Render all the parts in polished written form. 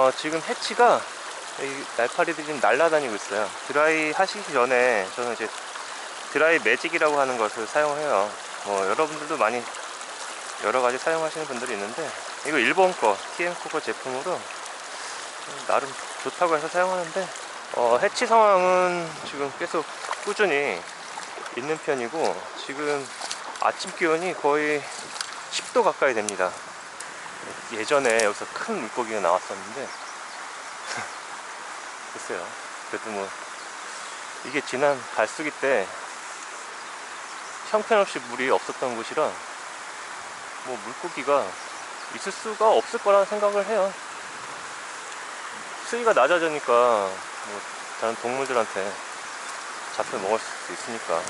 지금 해치가 이 날파리들이 지금 날아다니고 있어요. 드라이 하시기 전에 저는 이제 드라이 매직이라고 하는 것을 사용해요. 여러분들도 많이 여러가지 사용하시는 분들이 있는데, 이거 일본 거 TM코코 제품으로 나름 좋다고 해서 사용하는데, 해치 상황은 지금 계속 꾸준히 있는 편이고, 지금 아침 기온이 거의 10도 가까이 됩니다. 예전에 여기서 큰 물고기가 나왔었는데 글쎄요, 그래도 뭐 이게 지난 갈수기 때 형편없이 물이 없었던 곳이라 뭐 물고기가 있을 수가 없을 거라 생각을 해요. 수위가 낮아지니까 뭐 다른 동물들한테 잡혀 먹을 수 있으니까.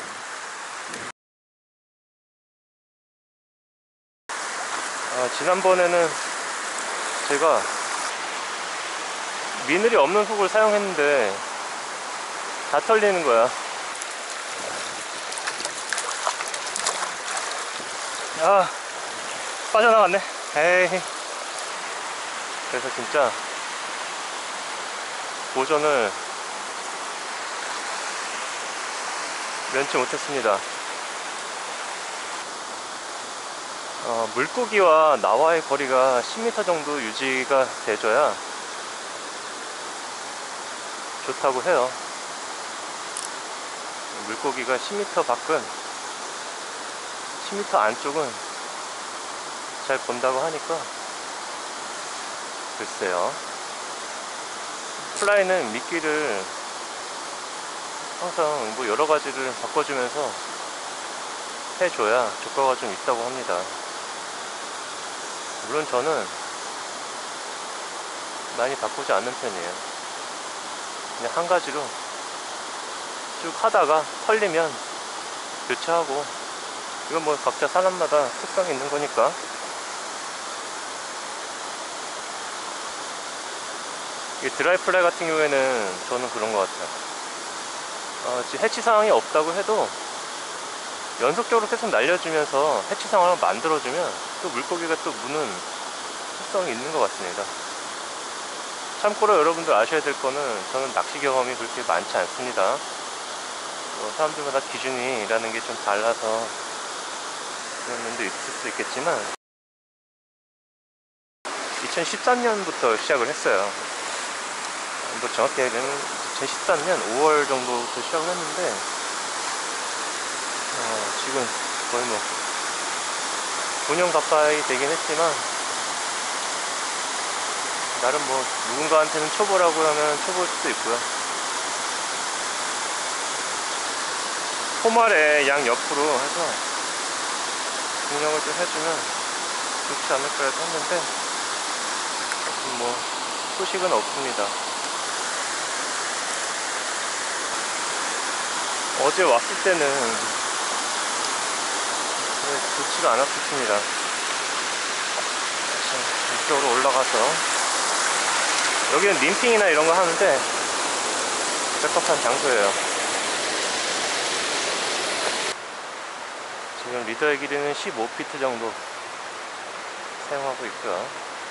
지난번에는 제가 미늘이 없는 훅을 사용했는데 다 털리는 거야. 빠져나갔네. 에이. 그래서 진짜 도전을 면치 못했습니다. 물고기와 나와의 거리가 10m 정도 유지가 돼줘야 좋다고 해요. 물고기가 10m 밖은, 10m 안쪽은 잘 본다고 하니까, 글쎄요. 플라이는 미끼를 항상 뭐 여러 가지를 바꿔주면서 해줘야 효과가 좀 있다고 합니다. 물론 저는 많이 바꾸지 않는 편이에요. 그냥 한 가지로 쭉 하다가 털리면 교체하고, 이건 뭐 각자 사람마다 특성이 있는 거니까. 이 드라이 플라이 같은 경우에는 저는 그런 것 같아요. 지금 해치 상황이 없다고 해도 연속적으로 계속 날려주면서 해치 상황을 만들어주면 또 물고기가 또 무는 특성이 있는 것 같습니다. 참고로 여러분들 아셔야 될 거는, 저는 낚시 경험이 그렇게 많지 않습니다. 사람들마다 기준이라는 게 좀 달라서 그런 면도 있을 수 있겠지만, 2013년부터 시작을 했어요. 뭐 정확히 얘기하면 2013년 5월 정도부터 시작을 했는데, 지금 거의 뭐 9년 가까이 되긴 했지만, 나름 뭐 누군가한테는 초보라고 하면 초보일 수도 있고요. 포말에 양 옆으로 해서 중력을 좀 해주면 좋지 않을까 해서 했는데, 뭐 소식은 없습니다. 어제 왔을 때는 좋지가 않았습니다. 이쪽으로 올라가서, 여기는 림핑이나 이런 거 하는데 적합한 장소예요. 지금 리더의 길이는 15피트 정도 사용하고 있고요.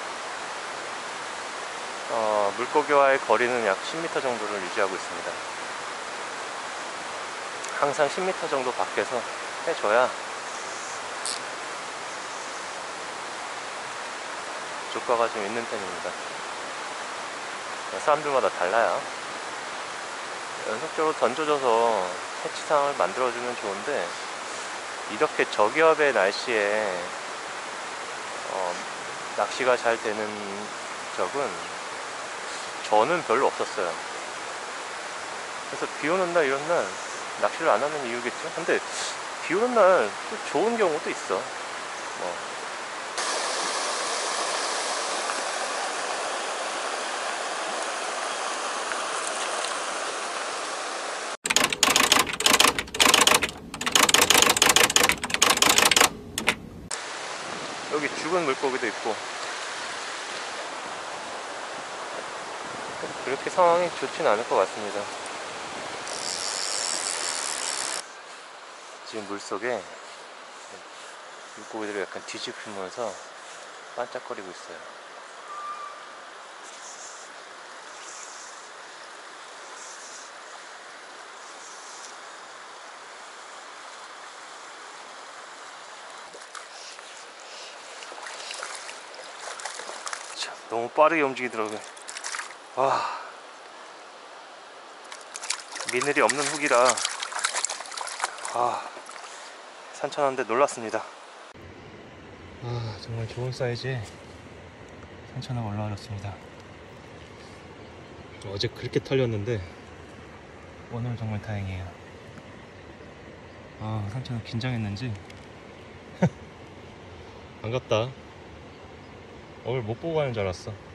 물고기와의 거리는 약 10m 정도를 유지하고 있습니다. 항상 10m 정도 밖에서 해줘야 효과가 좀 있는 편입니다. 사람들마다 달라요. 연속적으로 던져줘서 해치 상황을 만들어주면 좋은데, 이렇게 저기압의 날씨에 낚시가 잘 되는 적은 저는 별로 없었어요. 그래서 비 오는 날, 이런 날 낚시를 안 하는 이유겠죠? 근데 비 오는 날 또 좋은 경우도 있어. 여기 죽은 물고기도 있고, 그렇게 상황이 좋지는 않을 것 같습니다. 지금 물속에 물고기들이 약간 뒤집히면서 반짝거리고 있어요. 너무 빠르게 움직이더라고요. 와, 미늘이 없는 훅이라 산천어인데 놀랐습니다. 정말 좋은 사이즈의 산천어가 올라와줬습니다. 어제 그렇게 털렸는데 오늘 정말 다행이에요. 산천어 긴장했는지 반갑다. 오늘 못 보고 가는 줄 알았어.